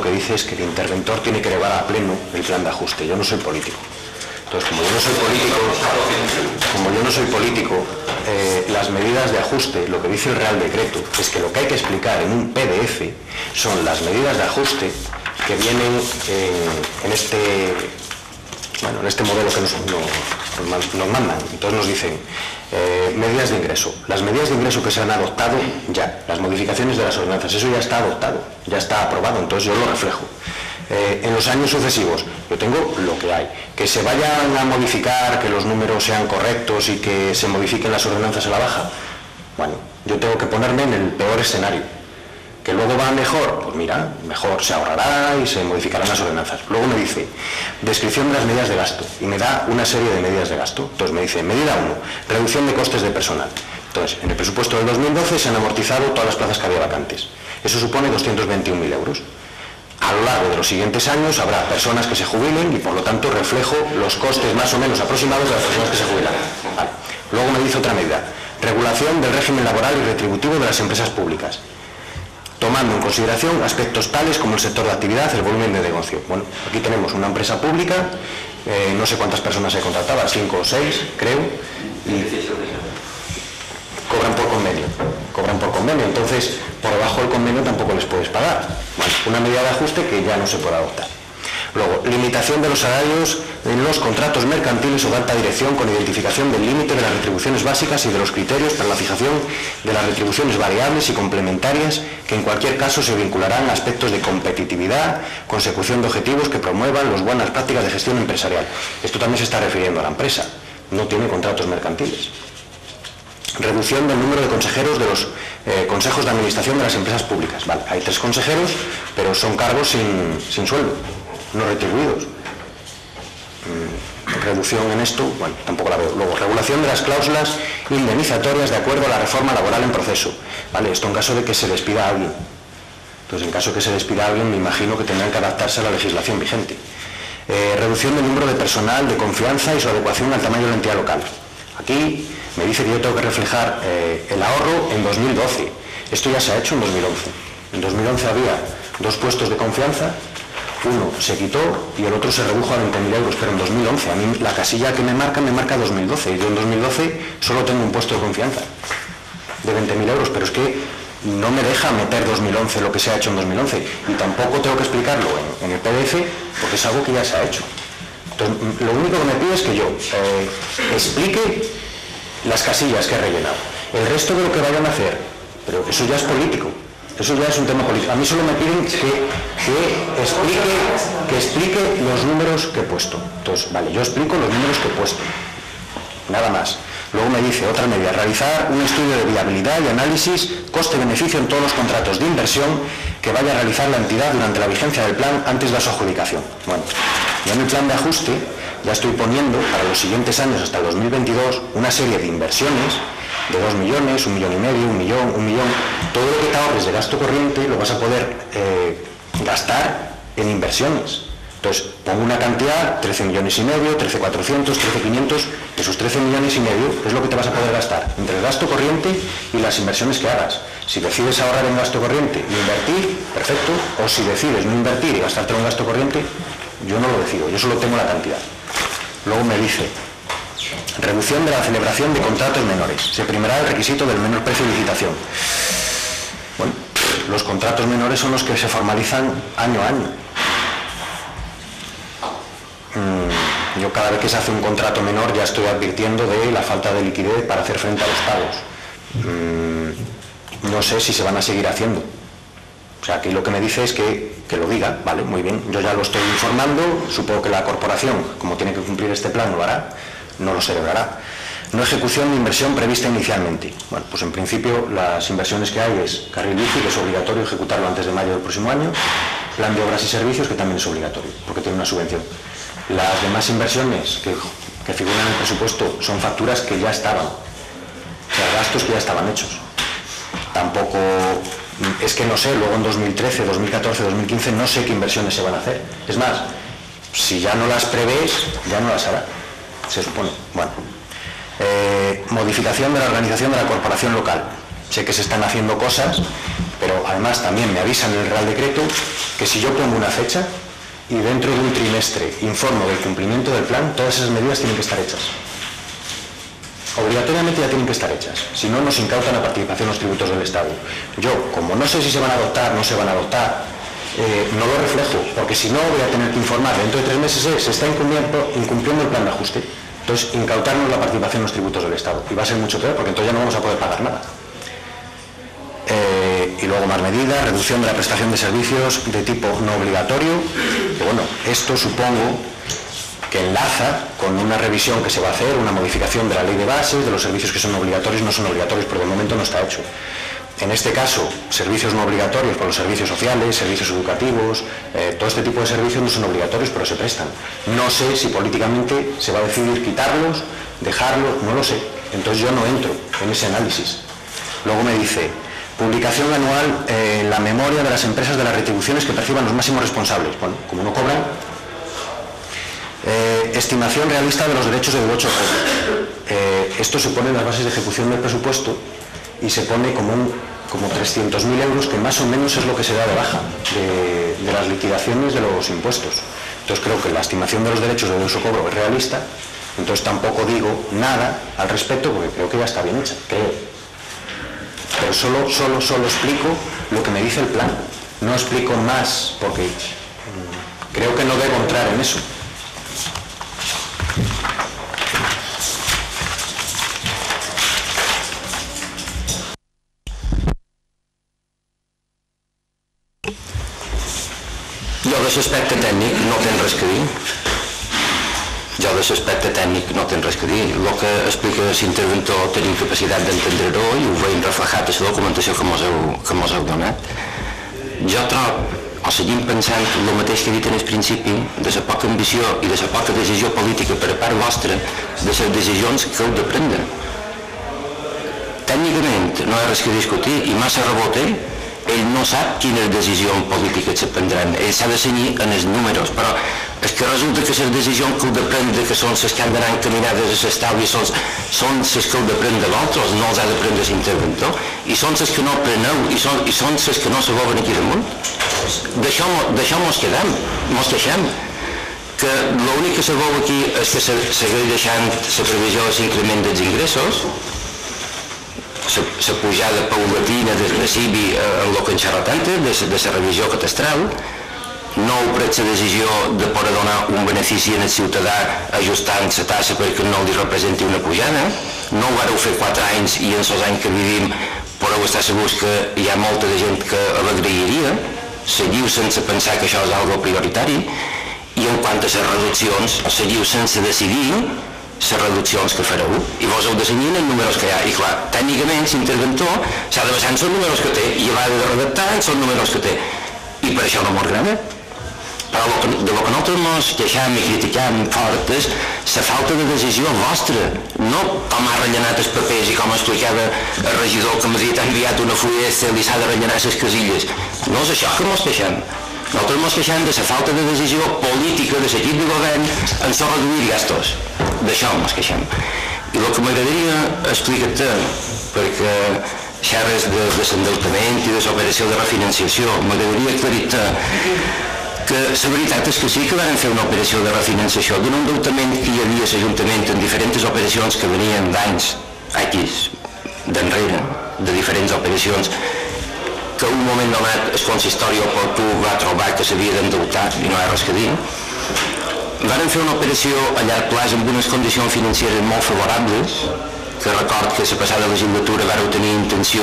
que dice es que el interventor tiene que llevar a pleno el plan de ajuste. Yo no soy político. Entonces, como yo no soy político, las medidas de ajuste, lo que dice el Real Decreto, es que lo que hay que explicar en un PDF son las medidas de ajuste que vienen en este modelo que nos mandan. Entonces nos dicen medidas de ingreso. Las medidas de ingreso que se han adoptado ya, las modificaciones de las ordenanzas, eso ya está adoptado, ya está aprobado, entonces yo lo reflejo. En los años sucesivos, yo tengo lo que hay. Que se vayan a modificar, que los números sean correctos y que se modifiquen las ordenanzas a la baja, bueno, yo tengo que ponerme en el peor escenario. ¿Que luego va mejor? Pues mira, mejor, se ahorrará y se modificarán las ordenanzas. Luego me dice, descripción de las medidas de gasto, y me da una serie de medidas de gasto. Entonces me dice, medida 1, reducción de costes de personal. Entonces, en el presupuesto del 2012 se han amortizado todas las plazas que había vacantes. Eso supone 221.000 euros. A lo largo de los siguientes años habrá personas que se jubilen y por lo tanto reflejo los costes más o menos aproximados de las personas que se jubilan. Vale. Luego me dice otra medida, regulación del régimen laboral y retributivo de las empresas públicas, tomando en consideración aspectos tales como el sector de actividad, el volumen de negocio. Bueno, aquí tenemos una empresa pública, no sé cuántas personas se contrataban, 5 o 6, creo, y cobran por convenio, entonces por debajo del convenio tampoco les puedes pagar. Bueno, una medida de ajuste que ya no se puede adoptar. Luego, limitación de los salarios en los contratos mercantiles o de alta dirección con identificación del límite de las retribuciones básicas y de los criterios para la fijación de las retribuciones variables y complementarias que en cualquier caso se vincularán a aspectos de competitividad, consecución de objetivos que promuevan las buenas prácticas de gestión empresarial. Esto también se está refiriendo a la empresa, no tiene contratos mercantiles. Reducción del número de consejeros de los consejos de administración de las empresas públicas. Vale, hay 3 consejeros, pero son cargos sin sueldo, no retribuidos. Reducción en esto, bueno, tampoco la veo. Luego, regulación de las cláusulas indemnizatorias de acuerdo a la reforma laboral en proceso. Vale, esto en caso de que se despida a alguien. Entonces, en caso de que se despida a alguien, me imagino que tendrán que adaptarse a la legislación vigente. Reducción del número de personal de confianza y su adecuación al tamaño de la entidad local. Aquí me dice que yo tengo que reflejar el ahorro en 2012. Esto ya se ha hecho en 2011. En 2011 había 2 puestos de confianza, uno se quitó y el otro se redujo a 20.000 euros, pero en 2011, a mí la casilla que me marca 2012, y yo en 2012 solo tengo un puesto de confianza de 20.000 euros, pero es que no me deja meter 2011 lo que se ha hecho en 2011, y tampoco tengo que explicarlo en el PDF, porque es algo que ya se ha hecho. Entonces, lo único que me pide es que yo explique las casillas que he rellenado. El resto de lo que vayan a hacer, pero eso ya es político, eso ya es un tema político. A mí solo me piden que explique los números que he puesto. Entonces, vale, yo explico los números que he puesto, nada más. Luego me dice otra medida, realizar un estudio de viabilidad y análisis coste-beneficio en todos los contratos de inversión que vaya a realizar la entidad durante la vigencia del plan antes de su adjudicación. Bueno, yo en el plan de ajuste ya estoy poniendo para los siguientes años hasta el 2022 una serie de inversiones de 2 millones, 1,5 millones, 1 millón. Todo lo que te ahorres de gasto corriente lo vas a poder gastar en inversiones. Entonces, pongo una cantidad, 13,5 millones, 13,400, 13,500, esos 13,5 millones es lo que te vas a poder gastar entre el gasto corriente y las inversiones que hagas. Si decides ahorrar en gasto corriente y invertir, perfecto, o si decides no invertir y gastártelo en gasto corriente, yo no lo decido, yo solo tengo la cantidad. Luego me dice, reducción de la celebración de contratos menores. Se primará el requisito del menor precio de licitación. Bueno, los contratos menores son los que se formalizan año a año. Yo cada vez que se hace un contrato menor ya estoy advirtiendo de la falta de liquidez para hacer frente a los pagos. No sé si se van a seguir haciendo. O sea, aquí lo que me dice es que lo diga, vale, muy bien, yo ya lo estoy informando, supongo que la corporación, como tiene que cumplir este plan, lo hará, no lo celebrará. No ejecución de inversión prevista inicialmente. Bueno, pues en principio las inversiones que hay es carril bici, que es obligatorio ejecutarlo antes de mayo del próximo año, plan de obras y servicios, que también es obligatorio, porque tiene una subvención. Las demás inversiones que figuran en el presupuesto son facturas que ya estaban, o sea, gastos que ya estaban hechos. Tampoco, es que no sé, luego en 2013, 2014, 2015 no sé qué inversiones se van a hacer. Es más, si ya no las prevés, ya no las hará, se supone. Bueno, modificación de la organización de la corporación local. Sé que se están haciendo cosas, Pero además también me avisan en el Real Decreto que si yo pongo una fecha y dentro de un trimestre informo del cumplimiento del plan, todas esas medidas tienen que estar hechas. Obligatoriamente ya tienen que estar hechas, si no nos incautan la participación en los tributos del Estado. Yo, como no sé si se van a adoptar, no se van a adoptar, no lo reflejo, porque si no voy a tener que informar dentro de 3 meses se está incumpliendo el plan de ajuste. Entonces, incautarnos la participación en los tributos del Estado. Y va a ser mucho peor, porque entonces ya no vamos a poder pagar nada. Y luego más medidas, reducción de la prestación de servicios de tipo no obligatorio. Y bueno, esto supongo que enlaza con una revisión que se va a hacer, una modificación de la ley de bases, de los servicios que son obligatorios, no son obligatorios, pero de momento no está hecho. En este caso, servicios no obligatorios por los servicios sociales, servicios educativos, todo este tipo de servicios no son obligatorios, pero se prestan. No sé si políticamente se va a decidir quitarlos, dejarlos, no lo sé. Entonces yo no entro en ese análisis. Luego me dice, publicación anual en la memoria de las empresas de las retribuciones que perciban los máximos responsables. Bueno, como no cobran, estimación realista de los derechos de derecho cobro. Esto se pone en las bases de ejecución del presupuesto y se pone como 300.000 euros, que más o menos es lo que se da de baja de las liquidaciones de los impuestos. Entonces creo que la estimación de los derechos de derecho cobro es realista, entonces tampoco digo nada al respecto porque creo que ya está bien hecha, creo. Pero solo explico lo que me dice el plan, no explico más porque creo que no debo entrar en eso. Jo de l'aspecte tècnic no tenc res que dir. El que explica l'interventor tenim capacitat d'entendre-ho i ho veiem reflejat a la documentació que mos heu donat. Jo trobo, o seguim pensant el mateix que he dit en el principi, de la poca ambició i de la poca decisió política per a part vostra de les decisions que heu de prendre. Tècnicament no hi ha res que discutir i massa reboter. Ell no sap quines decisions polítiques se prendran, ell s'ha de cenyir en els números, però és que resulta que les decisions que heu de prendre, que són les que han d'anar encaminades a l'estalvi, són les que heu de prendre l'altre, no els ha de prendre l'interventor, i són les que no preneu, i són les que no se volen aquí damunt. D'això mos queixem, que l'únic que se veu aquí és que segueix deixant la previsió de l'increment dels ingressos, la pujada paulatina del recibi en el que en xerratant de la revisió catastral, no heu pres la decisió de poder donar un benefici al ciutadà ajustant la tassa perquè no li representi una pujada, no ho vareu fer 4 anys i en els anys que vivim podeu estar segurs que hi ha molta de gent que l'agrairia, seguiu sense pensar que això és algo prioritari, i en quant a les reduccions, seguiu sense decidir les reduccions que fareu i vos heu de cenyir en els números que hi ha. I clar, tècnicament l'interventor s'ha de basar en els números que té i va de redactar en els números que té. I per això no mos agrada. Però de lo que nosaltres ens queixam i criticam fort és la falta de decisió vostra, no com ha rellenat els papers i com explicava el regidor que m'ha dit ha enviat una fulleta i li s'ha de rellenar les casilles. No és això que ens queixam. Nosaltres ens queixem de la falta de decisió política de l'equip de govern en so reduir gastos. D'això ens queixem. I el que m'agradaria explicar-te, perquè xerres de l'endeutament i de l'operació de refinanciació, m'agradaria aclarir-te que la veritat és que sí que van fer una operació de refinanciació d'un endeutament que hi havia a l'Ajuntament en diferents operacions que venien d'anys X d'enrere, de diferents operacions, que un moment donat el consistori oportú va trobar que s'havia d'endeutar i no hi ha res que dir. Van fer una operació a llarg plaç amb unes condicions financeres molt favorables, que record que la passada legislatura vàreu tenir intenció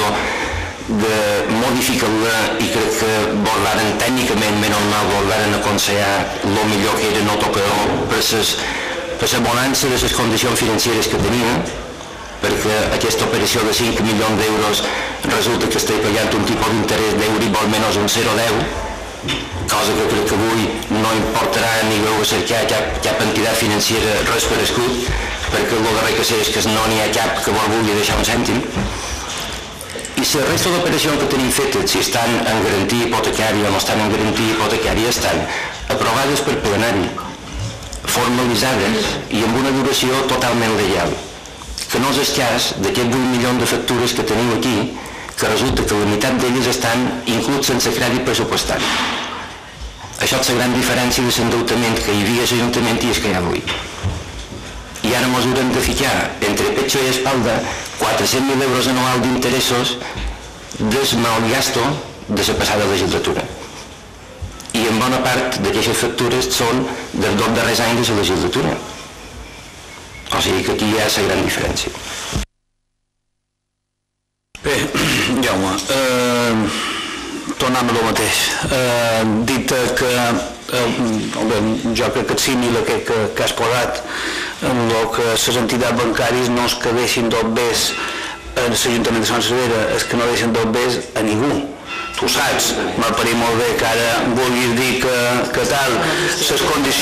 de modificar-la i crec que volaren tècnicament, menys mal, volaren aconsellar el millor que era no tocar-ho per la bonança de les condicions financeres que tenia, perquè aquesta operació de 5 milions d'euros resulta que estic pagant un tipus d'interès d'Euribor menys un 0,10, cosa que crec que avui no importarà ni veu a cercar cap entitat financera res per escut, perquè el darrer que sé és que no n'hi ha cap que vol vulgui deixar un cèntim. I la resta d'operacions que tenim fetes, si estan en garantia hipotecària o no estan en garantia hipotecària, estan aprovades per plenari, formalitzades i amb una duració totalment legal. Que no és el cas d'aquests 8 milions de factures que teniu aquí, que resulta que la meitat d'elles estan inclús sense crèdit pressupostari. Això és la gran diferència de l'endeutament que hi havia a l'Ajuntament i és que hi ha avui. I ara ens haurem de ficar entre pecho i espalda 400.000 euros anuals d'interessos del malgasto de la passada legislatura. I en bona part d'aquestes factures són dels 2 darrers anys de la legislatura. O sigui que aquí hi ha la gran diferència. Bé, Jaume, tornant a el mateix. Dit que jo crec que et símil aquest que has posat en el que les entitats bancàries no es quedessin dobbers en l'Ajuntament de Sant Cervera, és que no deixen dobbers a ningú. Tu saps, m'ha parit molt bé que ara vulguis dir que tal, les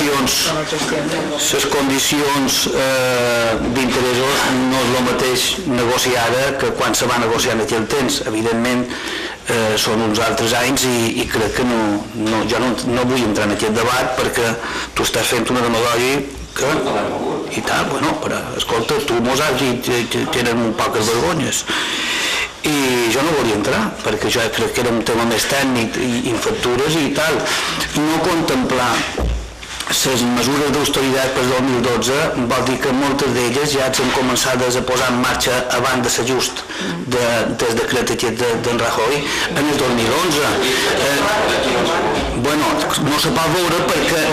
condicions d'interessos no és el mateix negociar ara que quan se va negociar en aquell temps. Evidentment són uns altres anys i crec que jo no vull entrar en aquest debat perquè tu estàs fent una demagògia que... i tal, bueno, però escolta, tu mos saps i tenen poques vergonyes. I jo no volia entrar, perquè jo crec que era un tema més tècnic i factures i tal. No contemplar les mesures d'austeritat per 2012 vol dir que moltes d'elles ja s'han començat a posar en marxa abans de l'ajust del decret aquest d'en Rajoy en el 2011. Bueno, no se pot veure perquè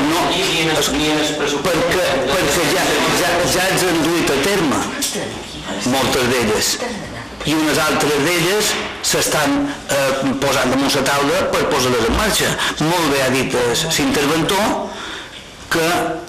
ja els han duit a terme moltes d'elles i unes altres d'elles s'estan posant damunt la taula per posar-les en marxa. Molt bé ha dit l'interventor que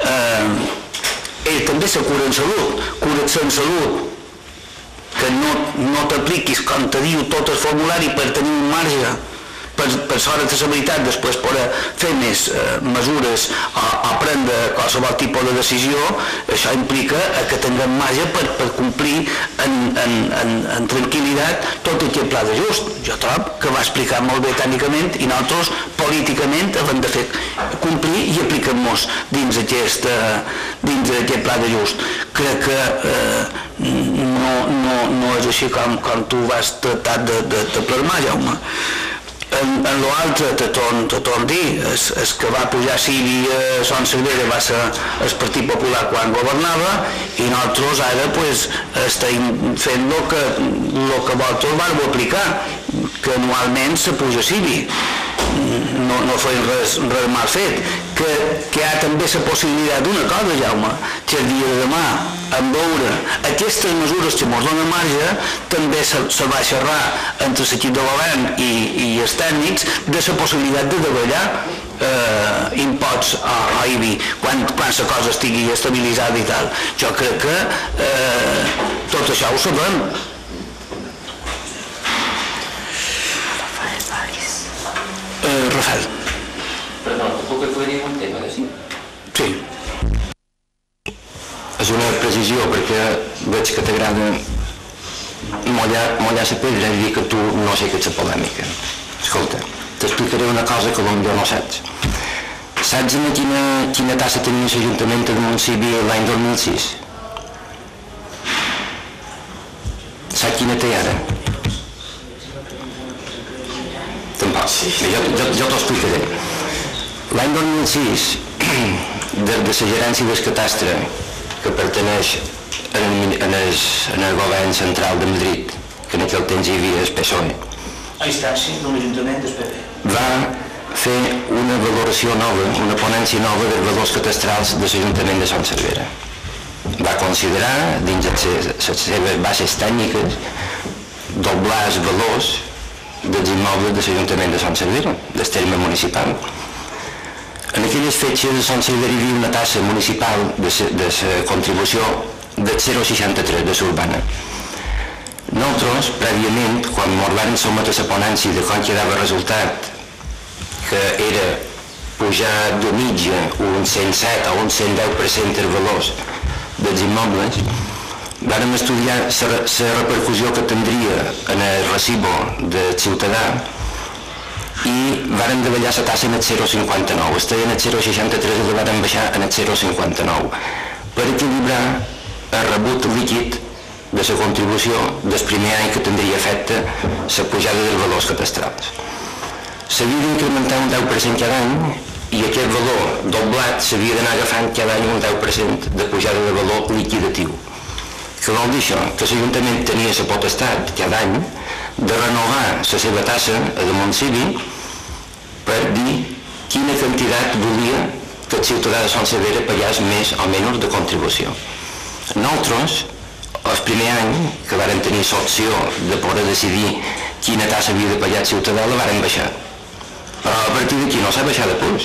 ell també se cura en salut, cura't-se en salut, que no t'apliquis com te diu tot el formulari per tenir un marge per sort de seguretat després poder fer més mesures o prendre qualsevol tipus de decisió. Això implica que tinguem marge per complir en tranquil·litat tot aquest pla d'ajust. Jo trobo que va explicar molt bé tècnicament i nosaltres políticament hem de fer complir i aplicar-nos dins aquest pla d'ajust. Crec que no és així com tu vas tractar de plasmar, Jaume. En l'altre te torno a dir, el que va pujar Civi a Sant Cervera va ser el Partit Popular quan governava i nosaltres ara estem fent el que vosaltres vau aplicar, que anualment se puja Civi. No feien res mal fet, que hi ha també la possibilitat d'una cosa, Jaume, que el dia de demà, en veure aquestes mesures que ens donen marge, també se va xerrar entre l'equip de govern i els tècnics de la possibilitat de davallar imposts a IBI quan la cosa estigui estabilitzada i tal. Jo crec que tot això ho sabem. Rafael. Perdó, puc aclarir un tema, sí? Sí. És una precisió perquè veig que t'agrada mollar la pedra i dir que tu no sé què és la polèmica. Escolta, t'explicaré una cosa que potser no saps. Saps quina tassa tenia l'Ajuntament de Montcibi l'any 2006? Saps quina té ara? Tampoc. Jo t'ho explicaré. L'any 2006, des de la gerència del catastre, que perteneix en el govern central de Madrid, que en aquell temps hi havia el PSOE, A instància de l'Ajuntament del PP. va fer una valoració nova, una ponència nova dels valors catastrals de l'Ajuntament de Sant Cervera. Va considerar, dins les seves bases tècniques, doblar els valors dels immobles de l'Ajuntament de Sant Cervera, del terme municipal. En aquelles fetges de Sant Cervera hi havia una tassa municipal de la contribució del 0,63 de l'urbana. Nosaltres, prèviament, quan ens vam sotmetre a la ponència de com quedava el resultat, que era pujar de mitja un 107 o un 110% dels valors dels immobles, vam estudiar la repercussió que tindria en el recibo del ciutadà i varen davallar la tassa en el 0,59. Estava en el 0,63 i la varen baixar en el 0,59 per equilibrar el rebut líquid de la contribució del primer any que tindria efecte la pujada dels valors catastrals. S'havia d'incrementar un 10% cada any i aquest valor doblat s'havia d'anar agafant cada any un 10% de pujada de valor liquidatiu. Què vol dir això? Que l'Ajuntament tenia la potestat cada any de renovar la seva tassa al municipi per dir quina quantitat volia que el ciutadà de Son Servera pagés més o menys de contribució. Nosaltres, el primer any que vàrem tenir l'opció de poder decidir quina tassa havia de pagar el ciutadà, la vàrem baixar. Però a partir d'aquí no s'ha baixat de plus.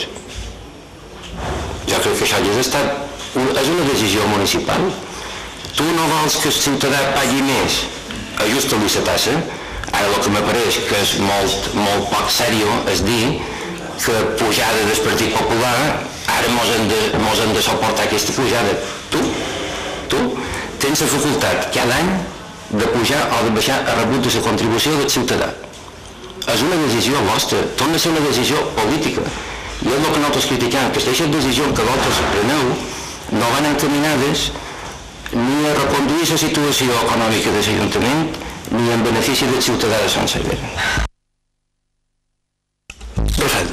Jo crec que això és una decisió municipal. Tu no vols que el ciutadà pagui més, ajusta-li la tassa. Ara el que m'apareix que és molt poc seriós és dir que pujada del Partit Popular ara mos hem de suportar aquesta pujada. Tu tens la facultat cada any de pujar o de baixar a rebut de la contribució del ciutadà. És una decisió vostra, torna a ser una decisió política. I és el que nosaltres criticam, que aquestes decisions que vosaltres preneu no van encaminades ni a reconduir la situació econòmica de l'Ajuntament ni en benefici del ciutadà de Son Servera. Rafael.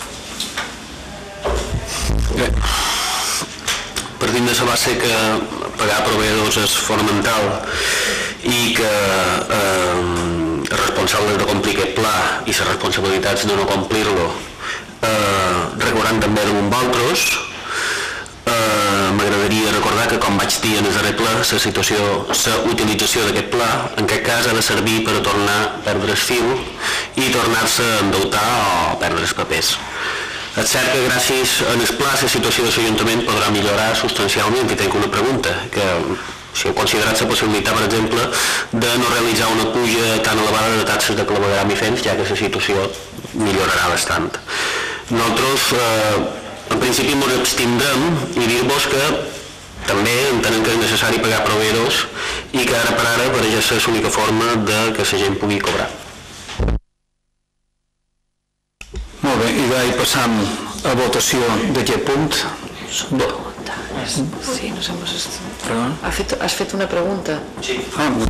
Bé, partint de la base que pagar proveïdors és fonamental i que responsables de complir aquest pla i les responsabilitats de no complir-lo recordant també amb vosaltres, m'agradaria recordar que, com vaig dir en el darrer ple, la utilització d'aquest pla en aquest cas ha de servir per a tornar a perdre el fil i tornar-se a endeutar o perdre els papers. És cert que gràcies a el pla la situació de l'Ajuntament podrà millorar substancialment, i tinc una pregunta, que si heu considerat la possibilitat, per exemple, de no realitzar una puja tan elevada de taxes de clavegueram i fens, ja que la situació millorarà bastant. Nosaltres, en principi, ens abstindrem i dir-vos que també entenem que és necessari pagar proveïdors i que ara per ara pareix ser l'única forma de que la gent pugui cobrar. Molt bé, i d'ahir passam a votació d'aquest punt. Sí, nos hemos... Perdón. ¿Has fet una pregunta? Sí.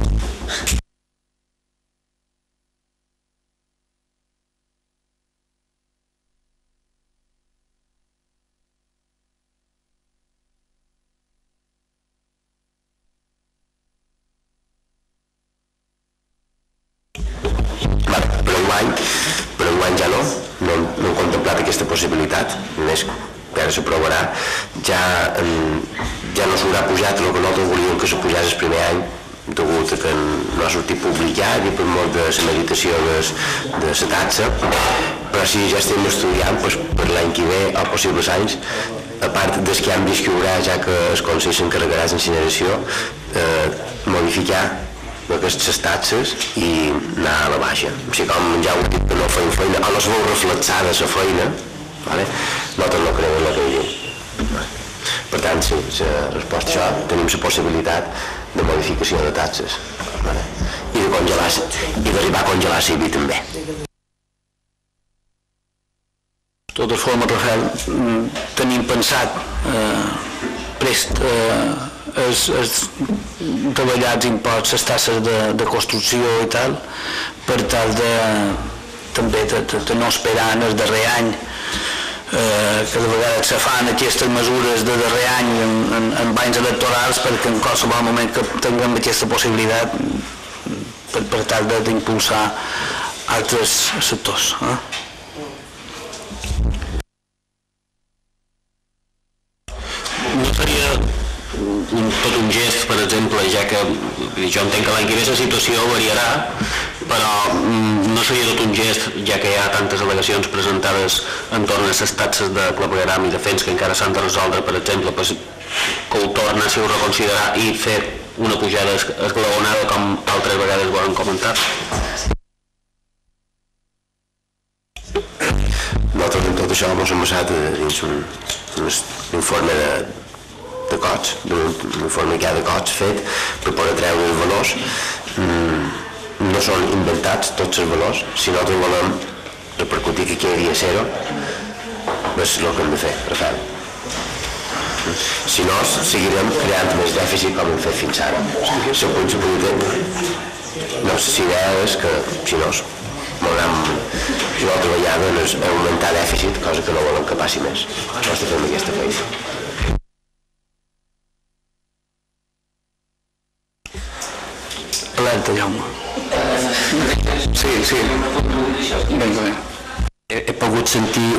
Per enguany ja no hem contemplat aquesta possibilitat, més que ara s'aprovarà, ja no s'haurà pujat el que nosaltres volíem que se pujés el primer any, degut a que no ha sortit publicat i per molt de la meditació de la taxa, però sí ja estem estudiant per l'any que ve o possibles anys, a part dels canvis que hi haurà, ja que el Consell s'encarregarà d'incineració, modificar aquestes taxes i anar a la baixa. O sigui, com ja heu dit que no feim feina, o no es veu reflexada la feina, nosaltres no creiem el que diu. Per tant, sí, la resposta a això, tenim la possibilitat de modificació de taxes i d'arribar a congelar l'IBI també. De totes formes, Rafael, tenim pensat prest davallats imposts, les tasses de construcció i tal, per tal de també de no esperar en el darrer any, que de vegades se fan aquestes mesures de darrer any en anys electorals, perquè en qualsevol moment que tinguem aquesta possibilitat per tal d'impulsar altres sectors. No seria tot un gest, per exemple, ja que jo entenc que l'any que ve la situació variarà, però no seria tot un gest, ja que hi ha tantes al·legacions presentades entorn a les taxes de clavegueram i de fens que encara s'han de resoldre, per exemple, que ho tornéssiu a reconsiderar i fer una pujada esglaonada com altres vegades volen comentar? Nosaltres en tot això hem basat dins un informe de cots, un informe que hi ha de cots fet per poder treure els valors. No són inventats tots els valors, si nosaltres volem repercutir que quedi a zero, és el que hem de fer, Rafael. Si no, seguirem creant més dèficit com hem fet fins ara. La idea és que, si no, una altra vegada és augmentar dèficit, cosa que no volem que passi més. No estem fent aquesta feina. Alerta, Jaume. Sí. He pogut sentir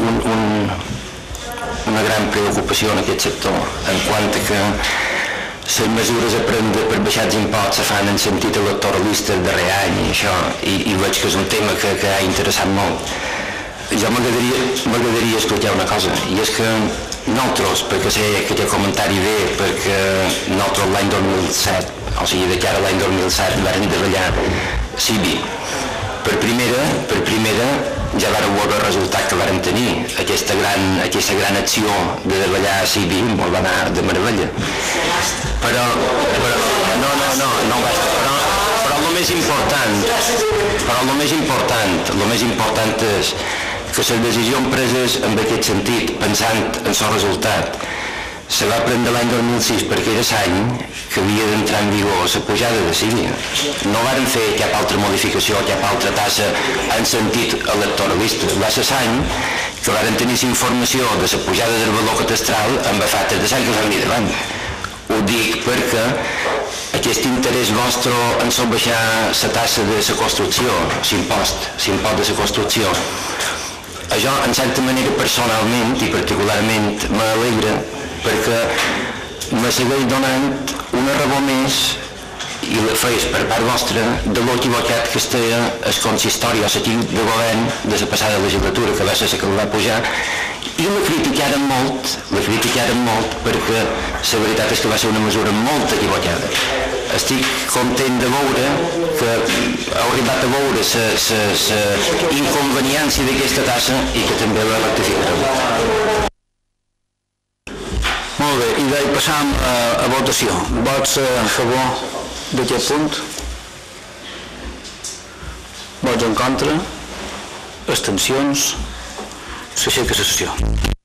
una gran preocupació en aquest sector en quant a que les mesures a prendre per baixar els imposts se fan en sentit electoralista el darrer any i això, i veig que és un tema que ha interessat molt. Jo m'agradaria explicar una cosa, i és que nosaltres, perquè sé que aquest comentari ve perquè nosaltres l'any 2007, o sigui, de cara a l'any 2007 vam treballar CIVI. Per primera ja vàreu veure el resultat que vàrem tenir. Aquesta gran acció de treballar a CIVI molt va anar de meravella. Però el més important és que les decisions preses en aquest sentit, pensant en el resultat, se va prendre l'any 2006 perquè era l'any que havia d'entrar en vigor la pujada de CIVI. No varen fer cap altra modificació, cap altra tassa en sentit electoralista. Va ser l'any que varen tenir la informació de la pujada del valor catastral amb efectes de l'any que us havia davant. Ho dic perquè aquest interès vostre en baixar la tassa de la construcció, l'impost de la construcció, això en certa manera personalment i particularment m'alegra perquè me segueix donant una raó més i la feis per part vostra de l'equivocat que estava el consistori o l'equip de govern de la passada legislatura, que va ser la que el va pujar, i la criticaren molt perquè la veritat és que va ser una mesura molt equivocada. Estic content de veure que heu arribat a veure la inconveniència d'aquesta tassa i que també la rectificareu. Molt bé, i passam a votació. Vots a favor d'aquest punt? Vots en contra? Abstencions? S'aixeca la sessió.